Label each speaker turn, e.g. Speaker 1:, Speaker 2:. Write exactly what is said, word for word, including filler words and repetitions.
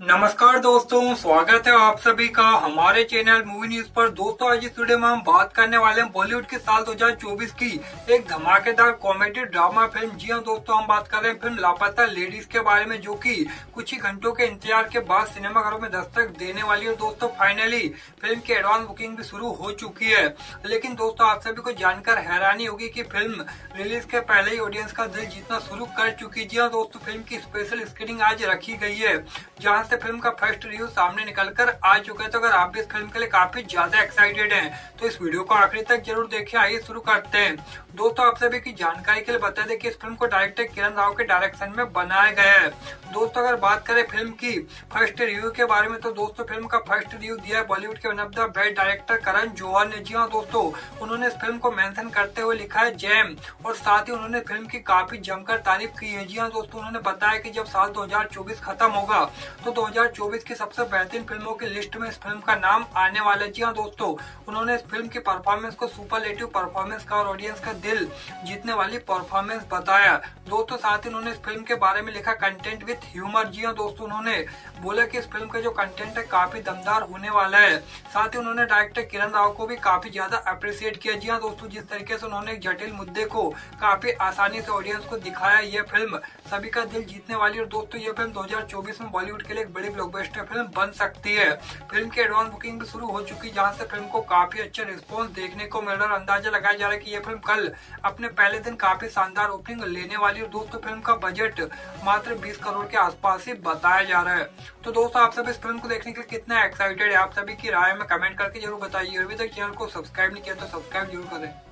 Speaker 1: नमस्कार दोस्तों, स्वागत है आप सभी का हमारे चैनल मूवी न्यूज पर। दोस्तों आज इस वीडियो में हम बात करने वाले हैं बॉलीवुड के साल दो हज़ार चौबीस की एक धमाकेदार कॉमेडी ड्रामा फिल्म। जी हां दोस्तों, हम बात कर रहे हैं फिल्म लापता लेडीज के बारे में, जो कि कुछ ही घंटों के इंतजार के बाद सिनेमाघरों में दस्तक देने वाली है। दोस्तों फाइनली फिल्म की एडवांस बुकिंग भी शुरू हो चुकी है। लेकिन दोस्तों आप सभी को जानकर हैरानी होगी कि फिल्म रिलीज के पहले ही ऑडियंस का दिल जीतना शुरू कर चुकी है। जी हाँ दोस्तों, फिल्म की स्पेशल स्क्रीनिंग आज रखी गई है, जहाँ से फिल्म का फर्स्ट रिव्यू सामने निकलकर आ चुका है। तो अगर आप भी इस फिल्म के लिए काफी ज्यादा एक्साइटेड हैं, तो इस वीडियो को आखिरी तक जरूर देखें। आइए शुरू करते हैं। दोस्तों आप सभी की जानकारी के लिए बता दें कि इस फिल्म को डायरेक्टर किरण राव के डायरेक्शन में बनाया गया है। दोस्तों अगर बात करें फिल्म की फर्स्ट रिव्यू के बारे में, तो दोस्तों फिल्म का फर्स्ट रिव्यू दिया है बॉलीवुड के one of the best director Karan Johar ने। जी हाँ दोस्तों, उन्होंने इस फिल्म को मेंशन करते हुए लिखा है जैम, और साथ ही उन्होंने फिल्म की काफी जमकर तारीफ की है। जी हाँ दोस्तों, उन्होंने बताया कि जब साल दो हज़ार चौबीस खत्म होगा तो दो हज़ार चौबीस की सबसे बेहतरीन फिल्मों की लिस्ट में इस फिल्म का नाम आने वाला है। जी हाँ दोस्तों, उन्होंने इस फिल्म की परफॉर्मेंस को सुपरलेटिव परफॉर्मेंस का और ऑडियंस का दिल जीतने वाली परफॉर्मेंस बताया। दोस्तों साथ ही उन्होंने इस फिल्म के बारे में लिखा कंटेंट विद ह्यूमर। जी हाँ दोस्तों, उन्होंने बोला कि इस फिल्म का जो कंटेंट है काफी दमदार होने वाला है। साथ ही उन्होंने डायरेक्टर किरण राव को भी काफी ज्यादा अप्रिशिएट किया। जी हाँ दोस्तों, जिस तरीके से उन्होंने एक जटिल मुद्दे को काफी आसानी से ऑडियंस को दिखाया, यह फिल्म सभी का दिल जीतने वाली है। और दोस्तों ये फिल्म दो हज़ार चौबीस में बॉलीवुड के लिए एक बड़ी ब्लॉकबस्टर फिल्म बन सकती है। फिल्म की एडवांस बुकिंग भी शुरू हो चुकी है, जहां से फिल्म को काफी अच्छा रिस्पांस देखने को मिल रहा है। अंदाजा लगाया जा रहा है कि यह फिल्म कल अपने पहले दिन काफी शानदार ओपनिंग लेने वाली है। दोस्तों फिल्म का बजट मात्र बीस करोड़ के आसपास ही बताया जा रहा है। तो दोस्तों आप सब इस फिल्म को देखने के लिए कितना एक्साइटेड है, आप सभी की राय में कमेंट करके जरूर बताइए। अभी तक चैनल को सब्सक्राइब नहीं किया तो सब्सक्राइब जरूर करें।